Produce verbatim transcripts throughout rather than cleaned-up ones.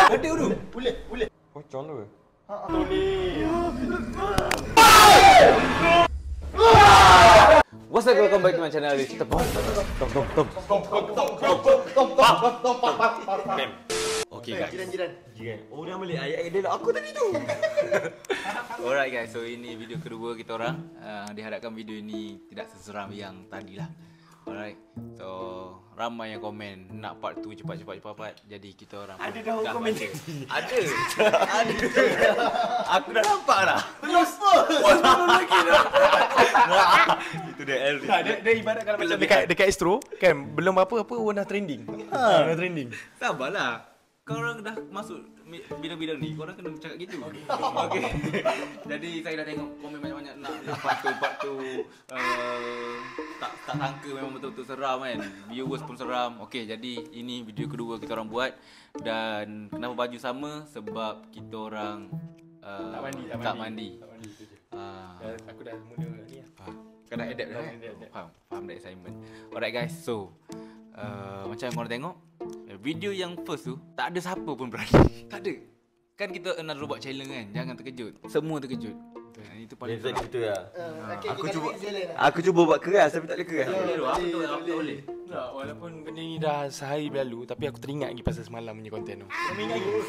Ada tu. Boleh, boleh. Pocong tu. Tu ni. What's up, welcome back to my channel. It's Tepong. Tom tom tom. Okay guys. Jiran-jiran. Jiran. Oh dah balik ayat dia lah aku tadi tu. Alright guys, so ini video kedua kita orang. Uh, diharapkan video ini tidak seseram yang tadi lah. Alright, so ramai yang komen nak part tu cepat-cepat cepat. Jadi kita orang Ada dah komen ada. Ada. Ada. Aku dah nampak dah. Belum apa? Belum lagi dah. Itu dia L. Nah, dia, dia ibarat kalau macam dekat dekat Astro kan belum apa-apa pun dah trending. Ha, dah trending. Sabarlah. Kau orang dah masuk bidang-bidang ni, kau orang kena cakap gitu. Okey. Jadi saya dah tengok komen banyak-banyak nak nak part tu part tu uh, tak tak sangka memang betul-betul seram kan. Viewers pun seram. Okey, jadi ini video kedua kita orang buat dan kenapa baju sama sebab kita orang uh, Tak mandi, tak tak mandi. mandi. Tak mandi tu je. Ah. Dah, aku dah mula ni lah. Faham. Kau dah adapt dah kan? Faham, faham dah assignment. Alright guys, so uh, macam yang korang tengok video yang first tu tak ada siapa pun berani. Tak ada. Kan kita nak buat challenge kan. Jangan terkejut. Semua terkejut. Itu paling Dia gitu ya. Aku cuba Aku cuba buat keras tapi tak boleh keras. boleh tu. Apa tu? Apa boleh? Tak, walaupun benda ni dah sehari berlalu tapi aku teringat lagi pasal semalam punya konten tu. Kau ingat lagi?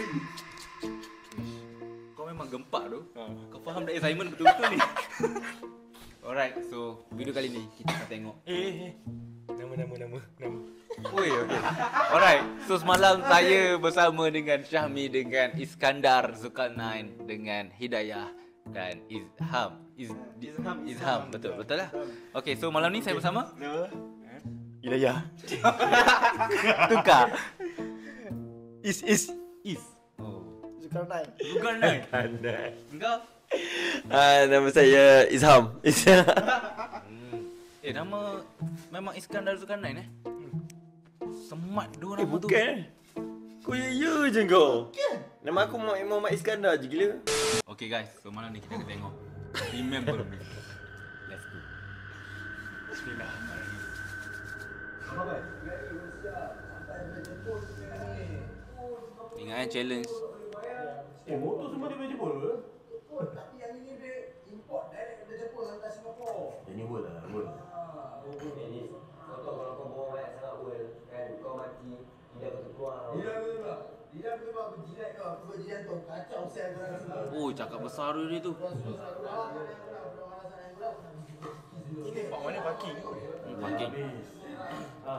Kau memang gempak tu. Kau faham dah assignment betul-betul ni. Alright, so video kali ni kita akan tengok. Eh, eh. Nama nama nama nama. Oi, okey. Alright, so semalam saya bersama dengan Syahmi, dengan Iskandar Zulkarnain, dengan Hidayah dan Izham. Iz, Izham, Izham, betul, betul lah. Okey, so malam ni saya bersama Hidayah. Tukar. Is is Is. Oh. Zulkarnain. Zulkarnain. Pandai. Engkau? Ah, nama saya Izham. Izham. Hmm. Eh, nama memang Iskandar Zulkarnain eh? Semat dua nama Eh, tu. bukan. Kau ya ya je kau. Nama aku Muhammad Muhammad Iskandar je gila. Okay guys, so malam ni kita akan tengok Remember Me. Let's go. Bismillah. Ingat kan challenge. Eh, motor semua dia boleh jemput ke? Tapi yang ini dia import direct dari Jepun hantar Singapura. Ini world lah, world. Jadi, kau tahu kalau kau bawa banyak sangat world kan, kau mati, tidak kau terkeluar. Lidah aku tembak. Lidah aku tembak, aku jilat kau. Aku buat jilat kau. Kacau sel kau orang semua. Oh, cakap besar dia tu. Ini pak mana parking? Hmm, parking. Ha.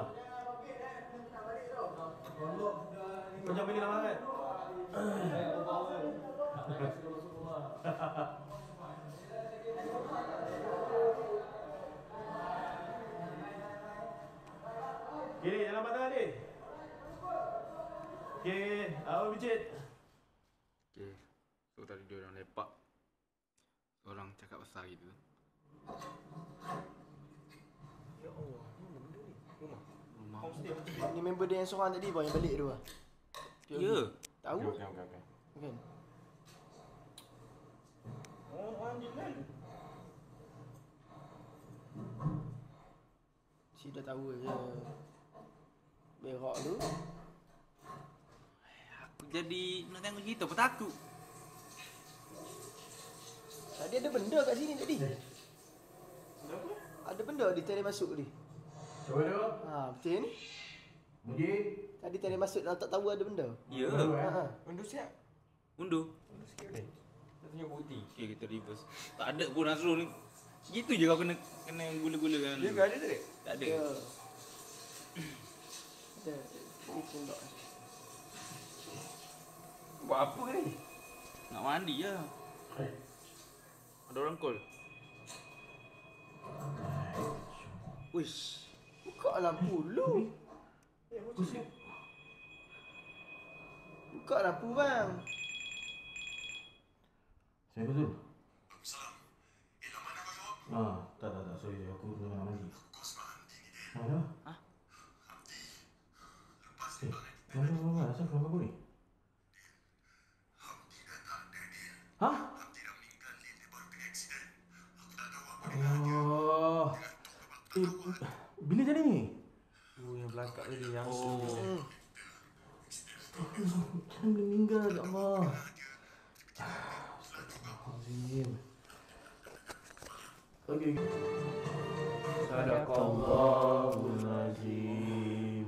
Kau jangan bagi nama kan? Kiri, dalam mata ni. Kiri, awal bicit. Okay, so tadi dia orang lepak. Orang cakap besar gitu. Ya Allah, ni benda ni. Rumah. Rumah. Ni member dia yang seorang tadi bang, yang balik tu ah. Ya. Tahu? Okey okey okey. Bukan. Oh, orang jiran. Si dah tahu je. Berak tu. Aku jadi nak tengok cerita apa takut. Tadi ada benda kat sini tadi. Kenapa? Ada benda di tadi masuk tadi. Cuba tu. Ha, betul ni. Pergi. Tadi tadi masuk dah tak tahu ada benda. Ya. Ha. ha. Undur siap. Undur. Undur sikit boleh. Dah tunjuk bukti. Okay, kita reverse. Tak ada pun Nazrul ni. Gitu je kau kena kena gula-gula kan. Dia ke ada tak? Tak ada. Ya. Ada. Ini tunduk. Buat apa ni? Nak mandi je. Ada orang call. Uish. Buka lampu dulu. Buka lampu bang. Saya betul. Salam. Eh, lama dah kau jawab? Ah, tak tak tak. Sorry, aku tengah nak mandi. Kau sebab mandi ni dia. Ha? Hah? Lepas ni balik. Kenapa, kenapa? Asal kenapa aku ni? Ha? Hamdi dah meninggal ni. Dia baru kena accident. Aku tak tahu apa dia. Oh. Eh, bila jadi ni? Oh, yang belakang tadi yang Oh. Hmm. Jangan meninggal, ya Allah. Astagfirullahaladzim. Okey. Sadaqallahul azim.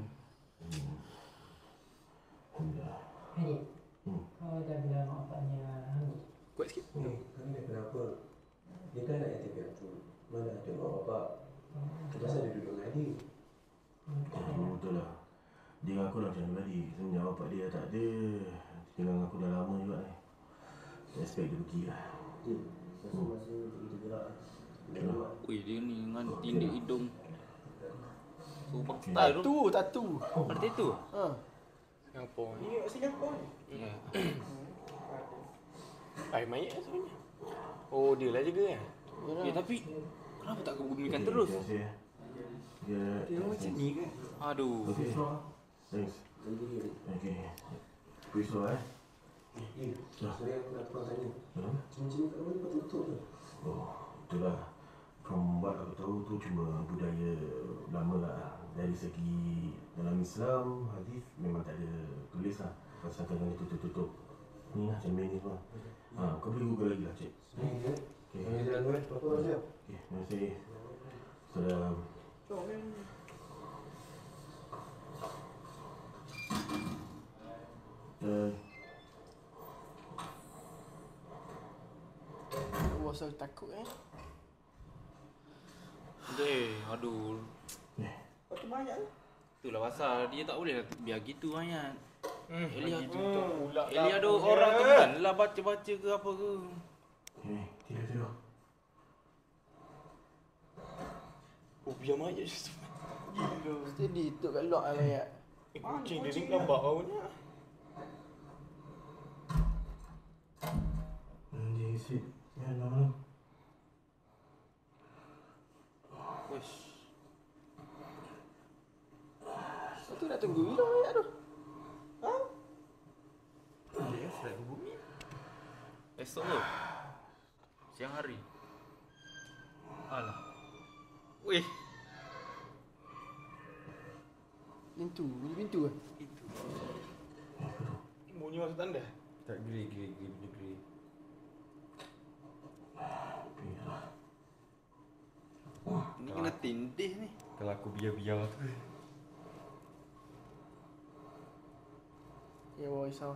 Hani, kau dah bilang bapaknya Hani. Kuat sikit. Ni, kami dah kenapa? Dia kan nak yatim piatu. Mana tengok bapak. Kenapa dia duduk dengan adik? Oh, betul lah. Dia dengan aku dah macam tadi. Sebenarnya bapak dia tak ada. Dia dengan aku dah lama juga ni. Saya expect dia pergi lah. Dia, masa-masa kita gerak. Ui, dia ni dengan tindik hidung. Subang style tu. Tatu, tatu. Ada tattoo? Ha. Singapura ni. Ni kat Singapura ni. Ya. Air mayat sebenarnya. Oh, dia lah jaga kan? Ya, tapi kenapa tak kebumikan Okey, terus? Terima kasih. Dia... Dia macam ni ke? Aduh. Okey. Thanks. Okey. Risau eh? Ya, sorry aku nak kurang tanya. Hmm? Cincin kat mana betul-betul tu? Oh, itulah. From what aku tahu tu cuma budaya lama lah. Dari segi dalam Islam, hadis memang tak ada tulis lah. Pasal kadang itu tutup-tutup. Ni lah, cermin ni semua. Ha, kau boleh google lagi lah, cik. Ni, Okey. Kami jalan dulu eh. Apa dia? Okey, terima kasih. Salam. Uh, Allah saya takut eh. Eh, aduh. Pakai mayat ni. Itulah pasal dia tak boleh biar gitu mayat. Hmm, Eli lagi ada tutup pula Eli lah ada punya. orang teman lah baca-baca ke apa ke. okey, tidur, tidur. Oh, biar mayat je. Gila. Steady tu kat lock lah mayat. Eh, kucing dia ni lambat baunya. Anjing sit. Ya, malam. Wish. Tu nak tunggu bila mayat tu. Ha? Dia fly ke bumi. Esok tu. Siang hari. Alah. Wih. Pintu, bunyi pintu ke? Itu. Bunyi masa tanda. Tak grey, grey, grey, benda grey. Ni kena tindih ni. Kalau aku biar-biar tu. Ya Allah, risau.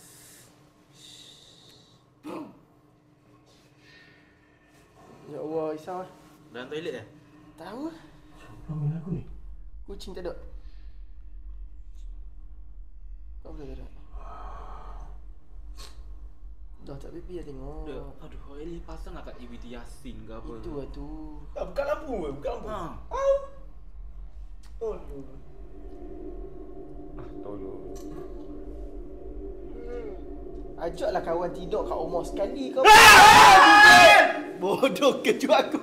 Ya Allah, risau lah. Dalam toilet eh? Tahu lah. Panggil aku ni. Kucing tak ada. Kau boleh tak ada? Dah tak pipi dah tengok. Dia, aduh, Eli pasang lah kat E B T Yasin ke apa. Itu lah tu. Tak, buka lampu ke? Buka lampu. Ha. Oh, ah, tolong. Ajaklah kawan tidur kat rumah sekali kau. Bodoh kejut aku.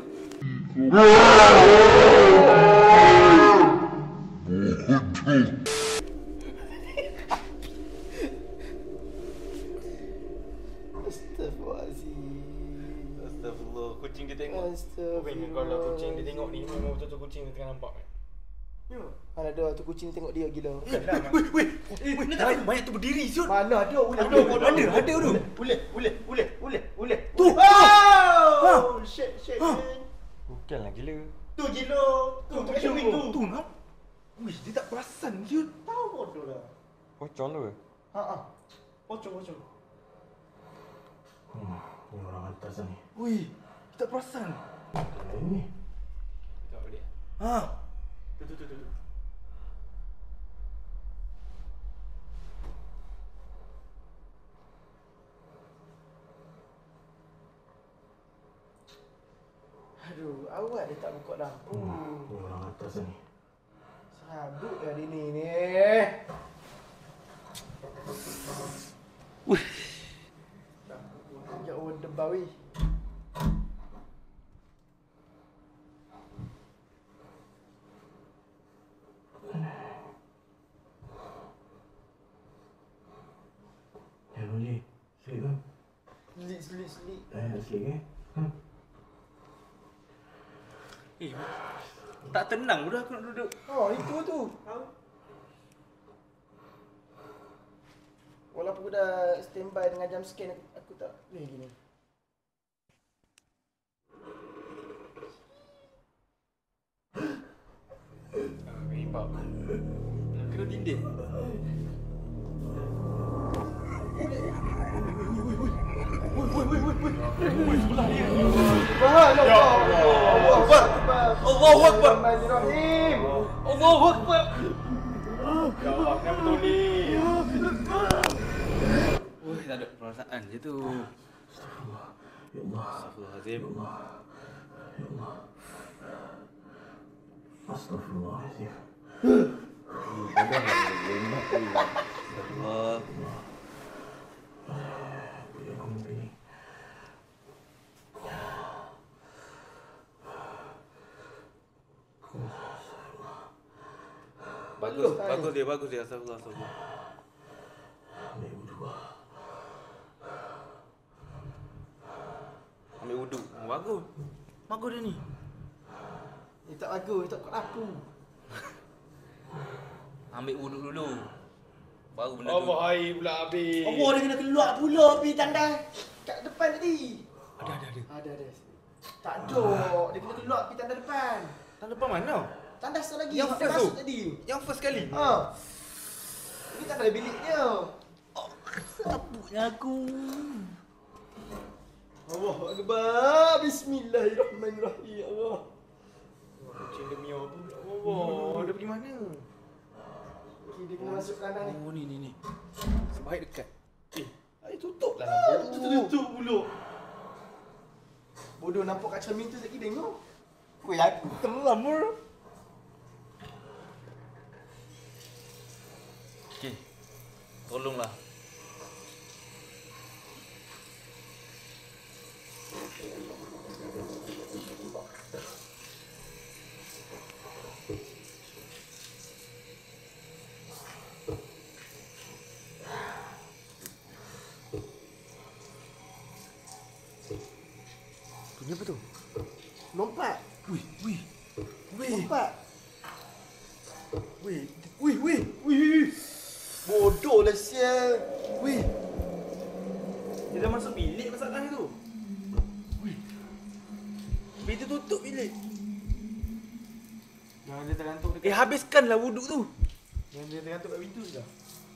Astaghfirullahaladzim. Astagfirullah, kucing dia tengok. Astagfirullah. Kau ingat kalau kucing dia tengok ni, memang betul-betul kucing dia tengah nampak kan? Mana ada tu kucing tengok dia gila. Weh, weh. Eh, mana tak ada mayat tu berdiri siut. Mana ada ular Ada, ada, ada tu. Ular, ular, ular, ular, ular. Tu. Oh, shit, shit. Bukanlah gila. Tu gila. Tu tu kat cermin tu. Tu nak. Wish, dia tak perasan siut. Tahu bodoh dah. Pocong tu ke? Ha ah. Pocong, pocong. Hmm, ni orang atas ni. Wih, dia tak perasan. Apa ni? Tak boleh. Ha. Tu tu tu tu. Aduh, awak dia tak buka lampu. Hmm, ni orang atas ni. Sabut dah dia ni ni. Wih. Ya Allah, debawi. Ya, Roji. Sleep kan? Selit, selit, selit. Eh, sleep eh? Hmm. Eh, tak tenang dah aku nak duduk. Oh, itu tu. kenapa aku dah standby dengan jam scan aku, aku tak boleh gini. Rimbak. Kena dinding. Allahu Akbar. Allahu Akbar. Bismillahirrahmanirrahim. Allahu Akbar. Ya Allah, kenapa tu ni? Wih, tak ada perasaan je tu. Ya Allah. Astagfirullahaladzim. Ya Allah. Astagfirullahaladzim. Allah. Ya aku mimpi ni. Bagus, bagus dia, bagus dia. Astagfirullah, astagfirullah. Ambil wudhu. Ambil wuduk. Oh, bagus. Bagus dia ni. Dia tak bagus, dia tak kuat aku. Ambil wuduk dulu. Baru benda Allah tu. air pula habis. Allah dia kena keluar pula pergi tandai kat depan tadi. Ada, ada, ada. Ada ada. Tak ada. Dia kena keluar pergi tandai depan. Tanda depan mana? Tandai satu lagi. Yang Dia first masuk tu? tadi. Yang first kali. Ha. Ini tandai biliknya. Sabuknya aku. Allahu Akbar. Bismillahirrahmanirrahim. Allah. Kucing demi apa pula? Allah, dia pergi mana? Okay, dia kena masuk kanan ni. Oh, ni, ni, ni. Sebaik dekat. Eh, air tutup lah Ah, lampu. tutup pula. Bodoh nampak kat cermin tu sekali tengok. Weh, aku terlam bro. Okey. Tolonglah. Bunyi apa tu? Lompat. Wih, wih. Weh. Lompat. Weh. Weh, weh. Weh. Bodoh lah sial. Weh. Dia dah masuk bilik masalah tu. Wih. Pintu tutup bilik. Jangan dia tergantung Eh, habiskanlah wuduk tu. Jangan dia tergantung kat pintu je.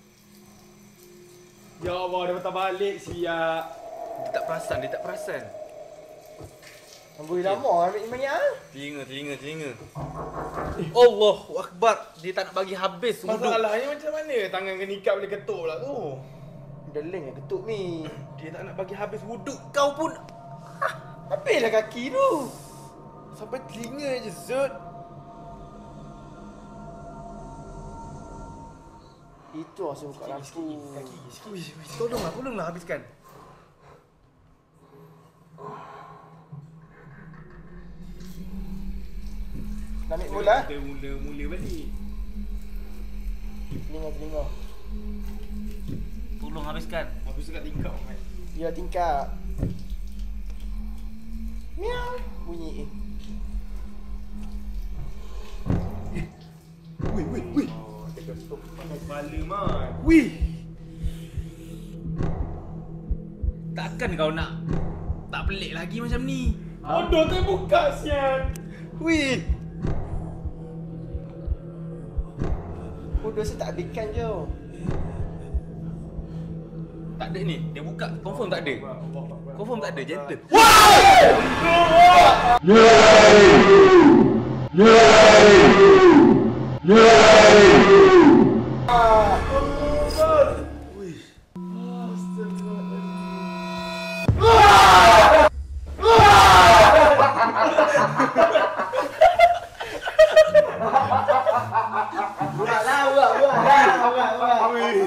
Ya Allah, dia patah balik siap. Dia tak perasan, dia tak perasan. Amboi lama ambil imannya ah. Telinga, telinga, telinga. Allahu Akbar. Dia tak nak bagi habis wuduk. Masalahnya macam mana tangan kena ikat boleh ketuk pula tu? Dah leng yang ketuk ni. Dia tak nak bagi habis wuduk. Kau pun. Habislah kaki tu. Sampai telinga je Zut. Itu asal buka lampu. Kaki, sikit. Tolonglah, tolonglah habiskan. Nak ambil bola? Kita mula mula balik. Telinga-telinga. Tolong habiskan. Habis tu kat tingkap kan. Ya tingkap. Miau. Bunyi eh. Wih, wih, wih. Oh, dia ketuk panas kepala man. Wih. Takkan kau nak tak pelik lagi macam ni? Bodoh tu buka sian. Wih. Bodoh saya tak habiskan je. Tak ada ni. Dia buka. Confirm tak ada. Confirm tak ada. Gentle. Buatlah, buat, buat. Buat, buat.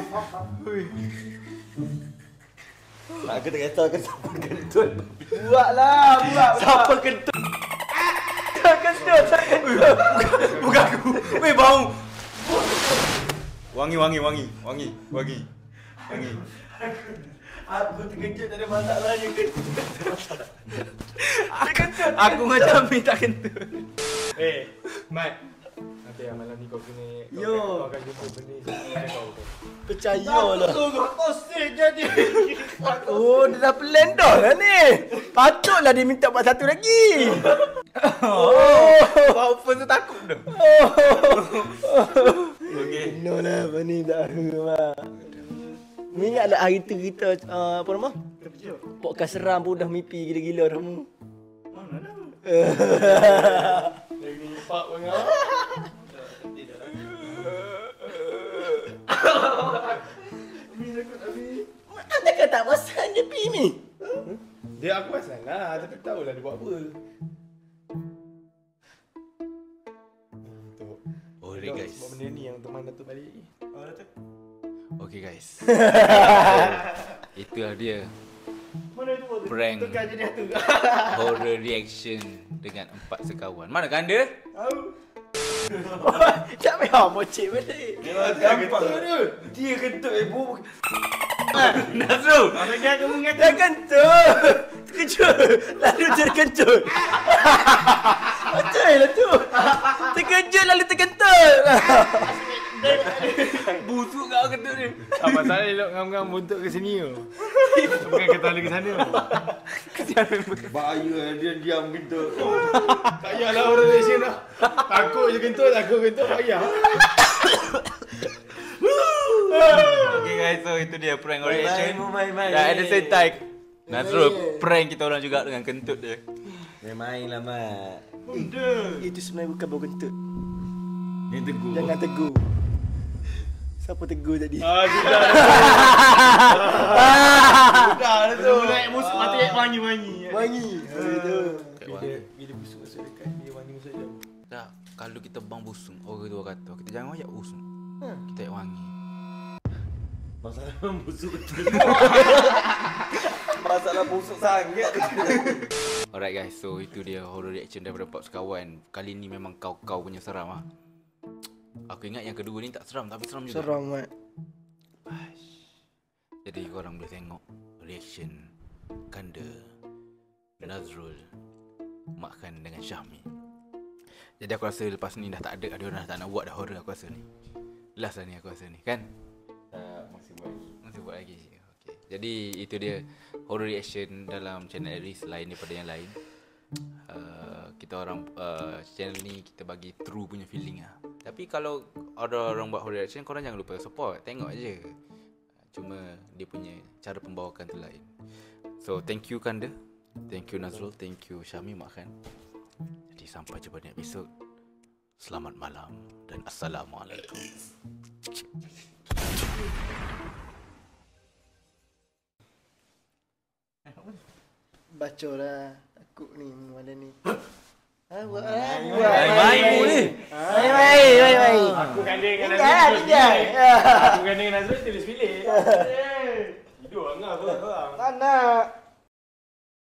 Aku tak kisah ke siapa kentut. Buatlah, buat. Siapa kentut? Tak kentut, tak kentut. Bukan aku. Weh, bau. Wangi, wangi, wangi. Wangi, wangi. Wangi. Aku terkejut tak ada masalahnya kentut. Aku macam ni tak kentut. Eh, Mat. Nanti lah malam ni kau kena kau Yo. akan- Kau akan jumpa benda yang kau tu. Percayalah. Kau set jadi. Oh, dia dah plan dah lah ni. Patutlah dia minta buat satu lagi. Oh, kau first tu takut dah. Okey. No lah, apa ni dah rumah. Ni ingat tak hari tu kita uh, apa nama? Podcast seram pun dah mimpi gila-gila kamu. Mana dah? Lagi empat bangang. Anda kata tak pasal dia pi ni. Dia aku pasal lah, tapi tahulah dia buat apa. Untuk Alright guys. sebab benda ni yang teman Datuk balik. Okay guys. Itulah dia Mana itu? prank Tekan jadi tu. horror reaction dengan empat sekawan. Mana kan anda? Tak payah mocek balik. Gampang tu. Dia kentut ibu. Nazrul. Macam kamu ingat Dah kentut. Terkejut. Lalu terkentut. Betul lah tu. Terkejut lalu terkentut. Busuk kau kentut ni. Tak masalah elok ngam-ngam buntut ke sini tu. Bukan kata lagi sana. bahaya dia diam kentut. Tak payahlah orang reaction dah. Takut je kentut, takut kentut tak payah. Okay guys, so itu dia prank horror reaction. Main-main. Dan at the same time Nazrul prank kita orang juga dengan kentut dia. Main-main lah, Mat. Itu sebenarnya bukan bau kentut. Ni tegur. Jangan tegur. Siapa tegur tadi? Ah, sudah. Dah dah tu. Mulai musuh mati wangi-wangi. Wangi. Itu. Bila bila busuk masuk dekat dia wangi masuk dalam. Tak, kalau kita bang busung, orang tua kata kita jangan ayak busung. Kita ayak wangi. Masalah busuk betul. Masalah busuk sangat. Alright guys, so itu dia horror reaction daripada empat sekawan. Kali ni memang kau-kau punya seram ah. Aku ingat yang kedua ni tak seram tapi seram juga. Seram, Mat. Jadi korang boleh tengok reaction Kanda, Nazrul makan dengan Syahmi. Jadi aku rasa lepas ni dah tak ada, ada orang dah tak nak buat dah horror aku rasa ni. Last lah ni aku rasa ni, kan? Tak, masih buat lagi. Masih buat lagi. Okay. Jadi itu dia horror reaction dalam channel Aries lain daripada yang lain. Uh, kita orang uh, channel ni kita bagi true punya feeling lah. Tapi kalau ada orang buat horror reaction, korang jangan lupa support, tengok je. Cuma dia punya cara pembawakan tu lain. So thank you Kanda, thank you Nazrul, thank you Syahmi makan. Jadi sampai jumpa di episod. Selamat malam dan Assalamualaikum. Baca lah. Takut ni mana ni. Ha, buat lah. Main ni. Main, main, main, main. Aku gandeng dengan Tinggal, Nazrul. tinggal. Aku gandeng dengan Nazrul tulis bilik. Tidur angah tu. Tak nak.